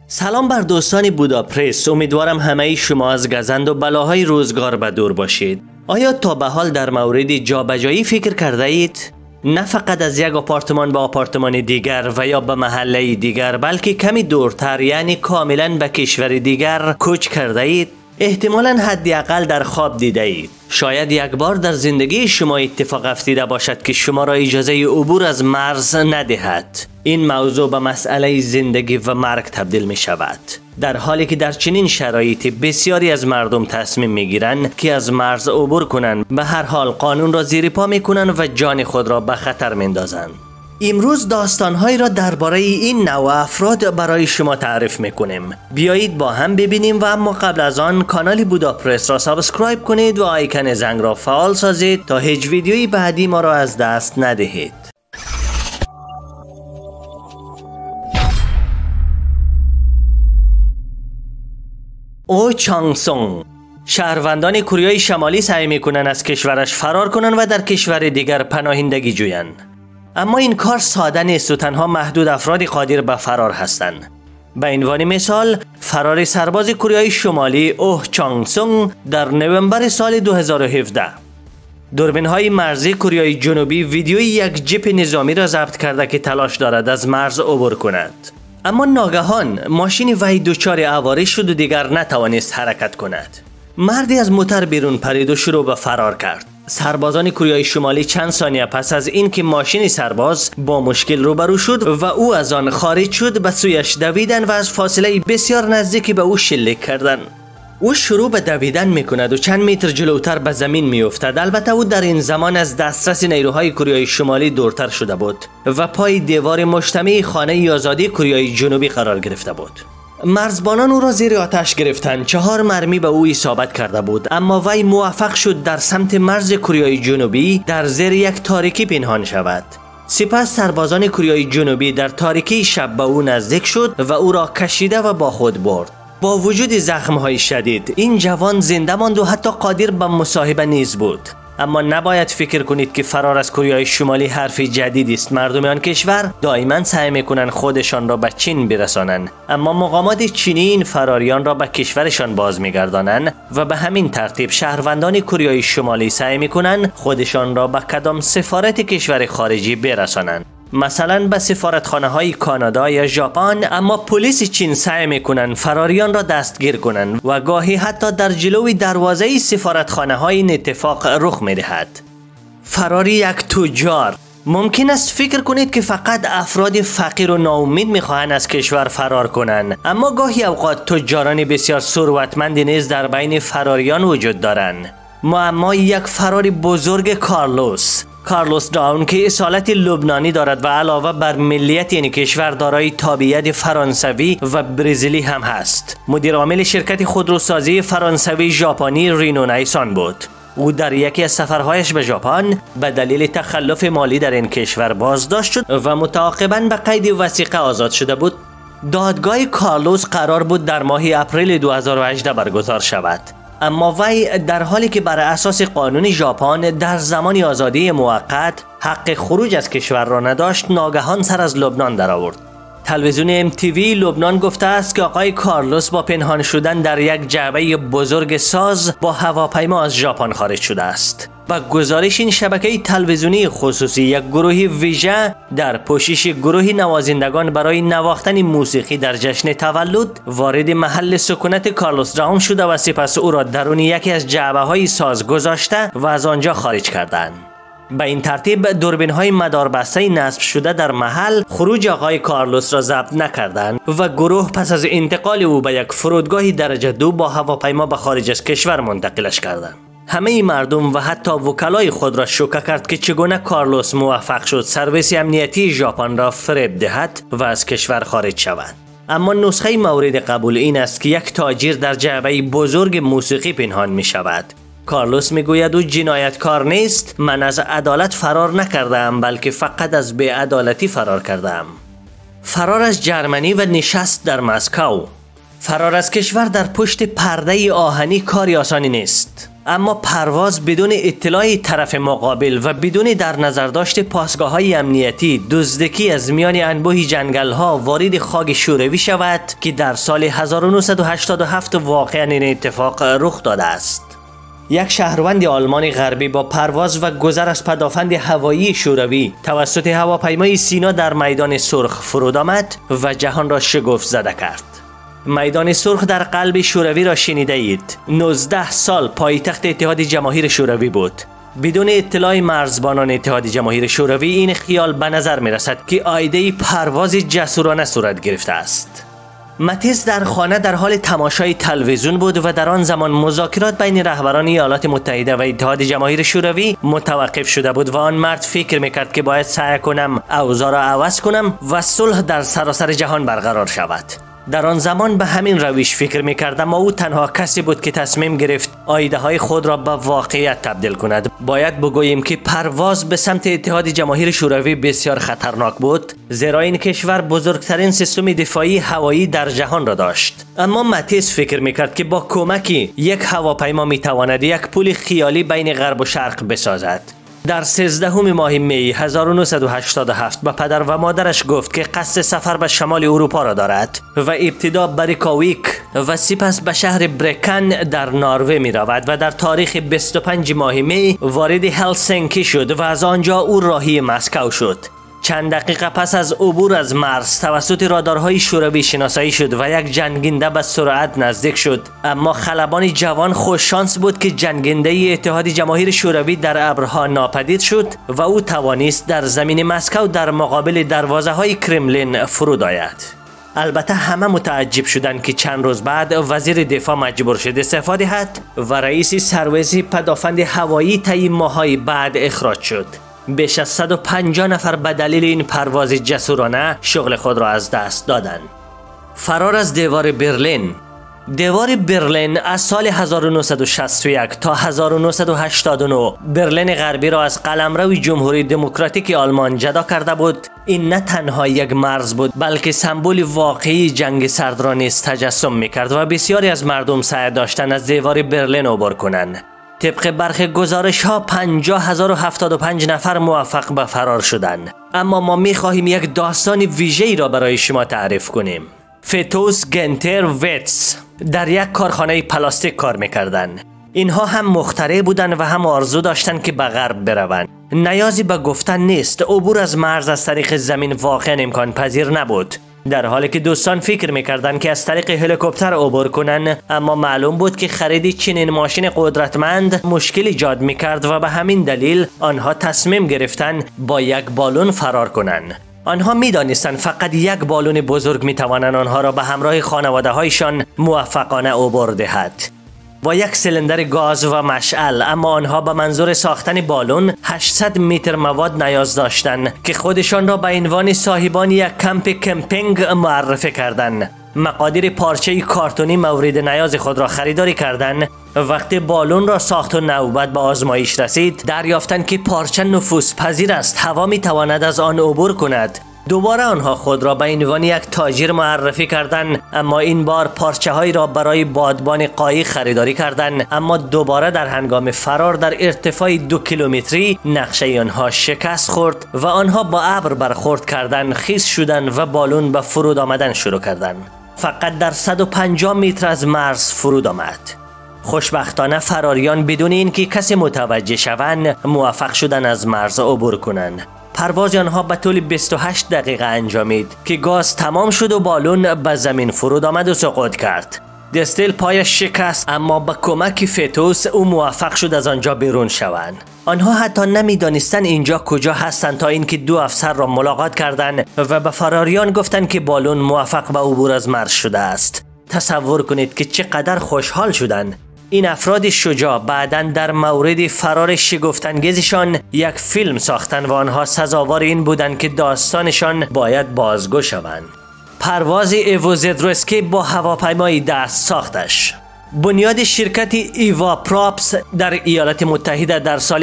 سلام بر دوستان بوداپست. امیدوارم همه شما از گزند و بلاهای روزگار به دور باشید. آیا تا به حال در مورد جابجایی فکر کرده اید؟ نه فقط از یک آپارتمان به آپارتمان دیگر و یا به محله دیگر، بلکه کمی دورتر، یعنی کاملا به کشور دیگر کوچ کرده اید؟ احتمالاً حداقل در خواب دیده اید. شاید یک بار در زندگی شما اتفاق افتیده باشد که شما را اجازه عبور از مرز ندهد. این موضوع به مسئله زندگی و مرگ تبدیل می شود، در حالی که در چنین شرایطی بسیاری از مردم تصمیم می گیرند که از مرز عبور کنند. به هر حال قانون را زیر پا می کنند و جان خود را به خطر می اندازند. امروز داستانهایی را درباره این نوع افراد برای شما تعریف میکنیم. بیایید با هم ببینیم و اما قبل از آن کانال بوداپست را سابسکرایب کنید و آیکن زنگ را فعال سازید تا هیچ ویدیوی بعدی ما را از دست ندهید. او چانگ سونگ. شهروندان کره شمالی سعی میکنند از کشورش فرار کنند و در کشور دیگر پناهندگی جویند. اما این کار ساده نیست و تنها محدود افرادی قادر به فرار هستند. به عنوان مثال، فرار سرباز کره شمالی اوه چانگ سونگ در نوامبر سال 2017. دوربین‌های مرزی کره جنوبی ویدیوی یک جیپ نظامی را ضبط کرده که تلاش دارد از مرز عبور کند. اما ناگهان ماشین وی دچار اواره شد و دیگر نتوانست حرکت کند. مردی از موتور بیرون پرید و شروع به فرار کرد. سربازان کره شمالی چند ثانیه پس از اینکه ماشین سرباز با مشکل روبرو شد و او از آن خارج شد، به سویش دویدن و از فاصله بسیار نزدیکی به او شلیک کردند. او شروع به دویدن میکند و چند متر جلوتر به زمین میافتد. البته او در این زمان از دسترس نیروهای کره شمالی دورتر شده بود و پای دیوار مجتمع خانه آزادی کره جنوبی قرار گرفته بود. مرزبانان او را زیر آتش گرفتند. 4 مرمی به او اصابت کرده بود، اما وی موفق شد در سمت مرز کره جنوبی در زیر یک تاریکی پنهان شود. سپس سربازان کره جنوبی در تاریکی شب به او نزدیک شد و او را کشیده و با خود برد. با وجود زخم‌های شدید، این جوان زنده ماند و حتی قادر به مصاحبه نیز بود. اما نباید فکر کنید که فرار از کره شمالی حرف جدیدی است. مردم آن کشور دائما سعی میکنند خودشان را به چین برسانند، اما مقامات چینی این فراریان را به کشورشان باز میگردانند و به همین ترتیب شهروندان کره شمالی سعی میکنند خودشان را به کدام سفارت کشور خارجی برسانند، مثلا به سفارتخانه های کانادا یا ژاپن. اما پلیس چین سعی میکنند فراریان را دستگیر کنند و گاهی حتی در جلوی دروازه سفارتخانه های این اتفاق رخ میدهد. فراری یک تجار. ممکن است فکر کنید که فقط افراد فقیر و ناامید میخواهند از کشور فرار کنند، اما گاهی اوقات تجاران بسیار ثروتمند نیز در بین فراریان وجود دارند. معمای یک فرار بزرگ کارلوس داون که اصالت لبنانی دارد و علاوه بر ملیت این کشور دارای تابعیت فرانسوی و برزیلی هم هست. مدیر عامل شرکت خودروسازی فرانسوی ژاپنی رینو نیسان بود. او در یکی از سفرهایش به ژاپن به دلیل تخلف مالی در این کشور بازداشت شد و متعاقباً به قید وثیقه آزاد شده بود. دادگاه کارلوس قرار بود در ماه اپریل 2018 برگزار شود، اما وی در حالی که بر اساس قانون ژاپن در زمان آزادی موقت حق خروج از کشور را نداشت، ناگهان سر از لبنان درآورد. تلویزیون MTV لبنان گفته است که آقای کارلوس با پنهان شدن در یک جعبه بزرگ ساز با هواپیما از ژاپن خارج شده است. و گزارش این شبکه تلویزیونی خصوصی یک گروه ویژه در پوشش گروه نوازندگان برای نواختن موسیقی در جشن تولد وارد محل سکونت کارلوس داون شده و سپس او را درون یکی از جعبه‌های ساز گذاشته و از آنجا خارج کردند. به این ترتیب دوربین‌های مداربسته نصب شده در محل خروج آقای کارلوس را ضبط نکردند و گروه پس از انتقال او به یک فرودگاه درجه 2 با هواپیما به خارج از کشور منتقلش کردند. همه مردم و حتی وکلای خود را شوکه کرد که چگونه کارلوس موفق شد سرویس امنیتی ژاپن را فریب دهد و از کشور خارج شود. اما نسخه مورد قبول این است که یک تاجر در جعبه بزرگ موسیقی پنهان می شود. کارلوس می گوید او جنایتکار نیست. من از عدالت فرار نکردم، بلکه فقط از بی‌عدالتی فرار کردم. فرار از جرمنی و نشست در مسکو. فرار از کشور در پشت پرده آهنی کاری آسانی نیست. اما پرواز بدون اطلاع طرف مقابل و بدون در نظر داشت پاسگاه‌های امنیتی دزدکی از میان انبوه جنگل‌ها وارد خاک شوروی شود که در سال 1987 واقعاً این اتفاق رخ داده است. یک شهروند آلمان غربی با پرواز و گذر از پدافند هوایی شوروی توسط هواپیمای سینا در میدان سرخ فرود آمد و جهان را شگفت زده کرد. میدان سرخ در قلب شوروی را شنیده اید. 19 سال پایتخت اتحاد جماهیر شوروی بود. بدون اطلاع مرزبانان اتحاد جماهیر شوروی این خیال به نظر می رسد که ایده پرواز جسورانه صورت گرفته است. ماتیس در خانه در حال تماشای تلویزیون بود و در آن زمان مذاکرات بین رهبران ایالات متحده و اتحاد جماهیر شوروی متوقف شده بود و آن مرد فکر میکرد که باید سعی کنم اوضاع را عوض کنم و صلح در سراسر جهان برقرار شود. در آن زمان به همین روش فکر میکردم و او تنها کسی بود که تصمیم گرفت ایده های خود را به واقعیت تبدیل کند. باید بگوییم که پرواز به سمت اتحاد جماهیر شوروی بسیار خطرناک بود، زیرا این کشور بزرگترین سیستم دفاعی هوایی در جهان را داشت. اما ماتیس فکر میکرد که با کمک یک هواپیما میتواند یک پل خیالی بین غرب و شرق بسازد. در 13 ماه می 1987 به پدر و مادرش گفت که قصد سفر به شمال اروپا را دارد و ابتدا به ریکاویک و سپس به شهر برکن در نروژ می رود و در تاریخ 25 ماه می وارد هلسینکی شد و از آنجا او راهی مسکو شد. چند دقیقه پس از عبور از مرز توسط رادارهای شوروی شناسایی شد و یک جنگنده به سرعت نزدیک شد. اما خلبان جوان خوش شانس بود که جنگنده اتحاد جماهیر شوروی در ابرها ناپدید شد و او توانست در زمین مسکو در مقابل دروازه‌های کرملین فرود آید. البته همه متعجب شدند که چند روز بعد وزیر دفاع مجبور شد استعفا دهد و رئیس سرویس پدافند هوایی طی ماه‌های بعد اخراج شد. بیش از 150 نفر به دلیل این پرواز جسورانه شغل خود را از دست دادند. فرار از دیوار برلین. دیوار برلین از سال 1961 تا 1989 برلین غربی را از قلمرو جمهوری دموکراتیک آلمان جدا کرده بود. این نه تنها یک مرز بود بلکه سمبل واقعی جنگ سرد را نیز تجسم می‌کرد و بسیاری از مردم سعی داشتند از دیوار برلین عبور کنند. طبق برخی گزارش‌ها 50,075 نفر موفق به فرار شدند. اما ما می‌خواهیم یک داستان ویژه‌ای را برای شما تعریف کنیم. فتوس گنتر ویتس در یک کارخانه پلاستیک کار می‌کردند. اینها هم مخترع بودند و هم آرزو داشتند که به غرب بروند. نیازی به گفتن نیست، عبور از مرز از طریق زمین واقعاً امکان پذیر نبود. در حالی که دوستان فکر می‌کردند که از طریق هلیکوپتر عبور کنند، اما معلوم بود که خرید چنین ماشین قدرتمند مشکل ایجاد می‌کرد و به همین دلیل آنها تصمیم گرفتند با یک بالون فرار کنند. آنها می‌دانستند فقط یک بالون بزرگ می‌تواند آنها را به همراه خانواده‌هایشان موفقانه عبور دهد. با یک سیلندر گاز و مشعل، اما آنها به منظور ساختن بالون 800 متر مواد نیاز داشتند که خودشان را به عنوان صاحبان یک کمپ کمپینگ معرفی کردند. مقادیر پارچه کارتونی مورد نیاز خود را خریداری کردند. وقتی بالون را ساخت و نوبت به آزمایش رسید، دریافتند که پارچه نفوذ پذیر است، هوا می تواند از آن عبور کند. دوباره آنها خود را به عنوان یک تاجر معرفی کردند، اما این بار پارچه هایی را برای بادبان قایق خریداری کردند. اما دوباره در هنگام فرار در ارتفاع 2 کیلومتری نقشه آنها شکست خورد و آنها با ابر برخورد کردند، خیس شدند و بالون به فرود آمدن شروع کردند. فقط در 150 متر از مرز فرود آمد. خوشبختانه فراریان بدون اینکه کسی متوجه شوند موفق شدند از مرز عبور کنند. پرواز آنها به طول 28 دقیقه انجامید که گاز تمام شد و بالون به زمین فرود آمد و سقوط کرد. دستل پایش شکست، اما با کمک فتوس او موفق شد از آنجا بیرون شوند. آنها حتی نمیدانستند اینجا کجا هستند تا اینکه 2 افسر را ملاقات کردند و به فراریان گفتند که بالون موفق به عبور از مرز شده است. تصور کنید که چقدر خوشحال شدند. این افراد شجاع بعداً در مورد فرار شگفت‌انگیزشان یک فیلم ساختند و آنها سزاوار این بودند که داستانشان باید بازگو شوند. پرواز ایوو زدروسکی با هواپیمای دست ساختش. بنیاد شرکت ایوا پراپس در ایالات متحده در سال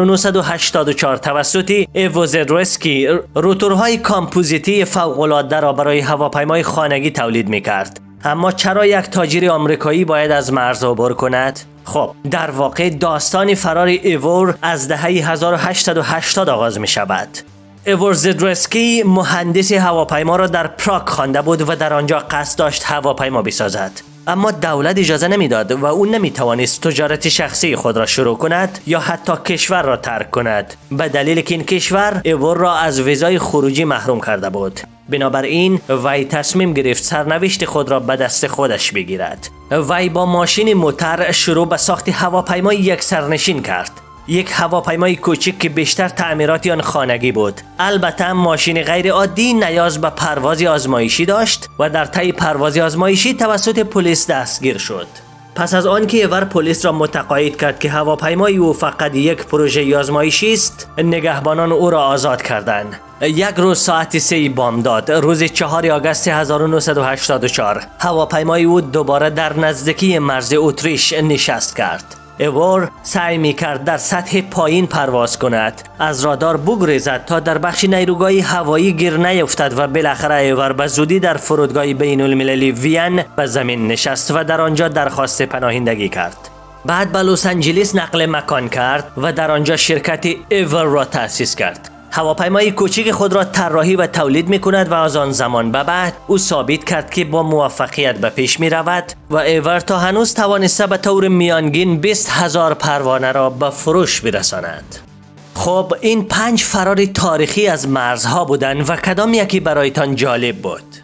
1984 توسط ایوو زدروسکی روتورهای کامپوزیتی فوق‌العاده را برای هواپیمای خانگی تولید می‌کرد. اما چرا یک تاجر آمریکایی باید از مرز عبور کند؟ خب در واقع داستان فرار ایور از دهه 1880 آغاز می شود. ایور زدروسکی مهندس هواپیما را در پراگ خوانده بود و در آنجا قصد داشت هواپیما بسازد. اما دولت اجازه نمیداد و او نمیتوانست تجارت شخصی خود را شروع کند یا حتی کشور را ترک کند، به دلیل که این کشور ایور را از ویزای خروجی محروم کرده بود. بنابراین وی تصمیم گرفت سرنوشت خود را به دست خودش بگیرد. وی با ماشین موتور شروع به ساخت هواپیمای یک سرنشین کرد. یک هواپیمای کوچک که بیشتر تعمیرات آن خانگی بود. البته ماشین غیر عادی نیاز به پرواز آزمایشی داشت و در طی پرواز آزمایشی توسط پلیس دستگیر شد. پس از آن که ایور پلیس را متقاعد کرد که هواپیمای او فقط یک پروژه آزمایشی است، نگهبانان او را آزاد کردند. یک روز ساعت 3 بامداد روز 4 آگوست 1984 هواپیمای او دوباره در نزدیکی مرز اتریش نشست کرد. ایور سعی می‌کرد در سطح پایین پرواز کند، از رادار بگریزد تا در بخش نیروگاه هوایی گیر نیفتد و بالاخره ایور به زودی در فرودگاه بین المللی وین به زمین نشست و در آنجا درخواست پناهندگی کرد. بعد به لس آنجلس نقل مکان کرد و در آنجا شرکت ایور را تأسیس کرد. هواپیمای کوچک خود را طراحی و تولید می کند و از آن زمان به بعد او ثابت کرد که با موفقیت به پیش می رود و ایور تا هنوز توانسته به طور میانگین 20,000 پروانه را به فروش برساند. خب این 5 فرار تاریخی از مرزها بودند و کدام یکی برایتان جالب بود؟